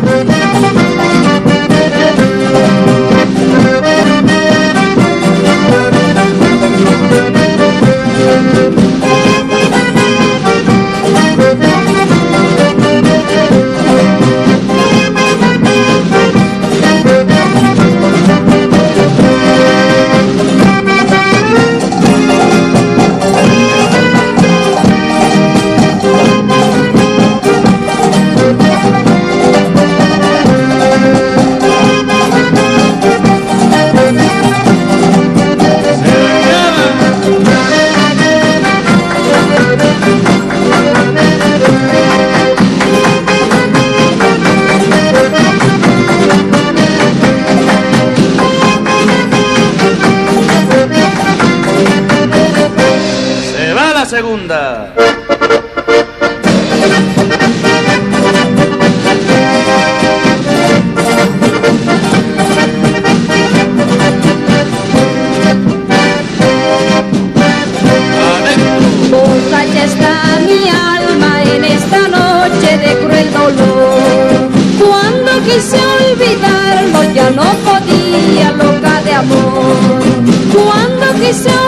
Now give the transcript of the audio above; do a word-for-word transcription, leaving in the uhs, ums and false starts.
Segunda. Borracha está mi alma en esta noche de cruel dolor. Cuando quise olvidarlo ya no podía, loca de amor. Cuando quise